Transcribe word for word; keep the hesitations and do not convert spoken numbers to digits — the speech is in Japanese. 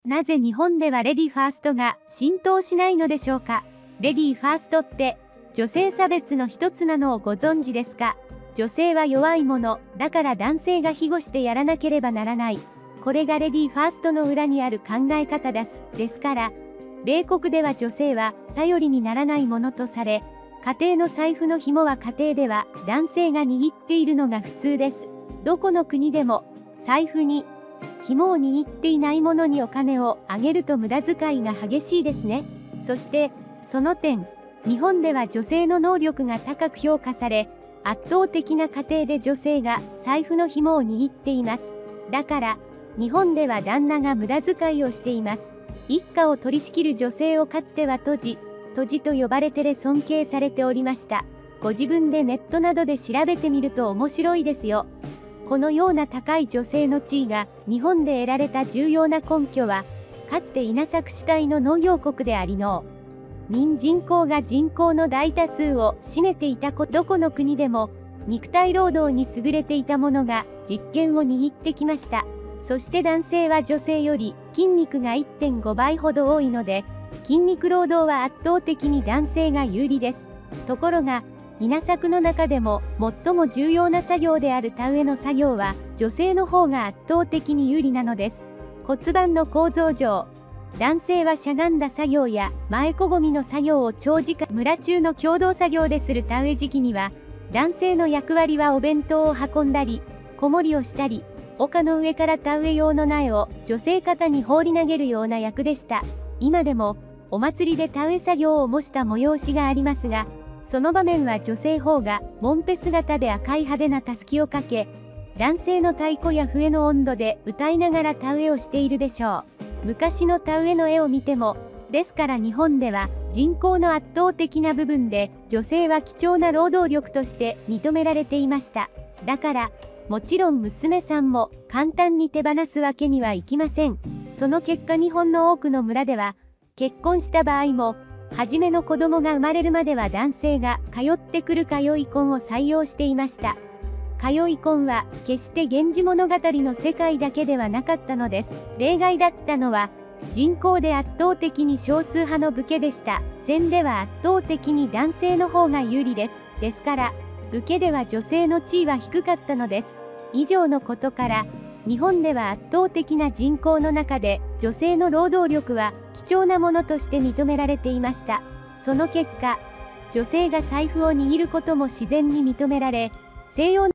なぜ日本ではレディファーストが浸透しないのでしょうか。レディファーストって女性差別の一つなのをご存知ですか。女性は弱いもの、だから男性が庇護してやらなければならない。これがレディファーストの裏にある考え方です。ですから、米国では女性は頼りにならないものとされ、家庭の財布の紐は家庭では男性が握っているのが普通です。どこの国でも財布に紐を握っていないものにお金をあげると無駄遣いが激しいですね。そしてその点、日本では女性の能力が高く評価され、圧倒的な家庭で女性が財布の紐を握っています。だから日本では旦那が無駄遣いをしています。一家を取り仕切る女性をかつては杜氏、杜氏と呼ばれてで尊敬されておりました。ご自分でネットなどで調べてみると面白いですよ。このような高い女性の地位が日本で得られた重要な根拠は、かつて稲作主体の農業国であり農民人口が人口の大多数を占めていたこと。どこの国でも肉体労働に優れていた者が実権を握ってきました。そして男性は女性より筋肉が いってんご 倍ほど多いので、筋肉労働は圧倒的に男性が有利です。ところが、稲作の中でも最も重要な作業である田植えの作業は女性の方が圧倒的に有利なのです。骨盤の構造上、男性はしゃがんだ作業や前こごみの作業を長時間村中の共同作業でする田植え時期には、男性の役割はお弁当を運んだり、子守りをしたり、丘の上から田植え用の苗を女性方に放り投げるような役でした。今でもお祭りで田植え作業を模した催しがありますが、その場面は女性方がもんぺ姿で赤い派手なたすきをかけ、男性の太鼓や笛の音頭で歌いながら田植えをしているでしょう。昔の田植えの絵を見ても、ですから日本では人口の圧倒的な部分で女性は貴重な労働力として認められていました。だから、もちろん娘さんも簡単に手放すわけにはいきません。その結果日本の多くの村では、結婚した場合も、初めの子供が生まれるまでは男性が通ってくる通い婚を採用していました。通い婚は決して源氏物語の世界だけではなかったのです。例外だったのは人口で圧倒的に少数派の武家でした。戦では圧倒的に男性の方が有利です。ですから武家では女性の地位は低かったのです。以上のことから日本では圧倒的な人口の中で女性の労働力は貴重なものとして認められていました。その結果、女性が財布を握ることも自然に認められ、西洋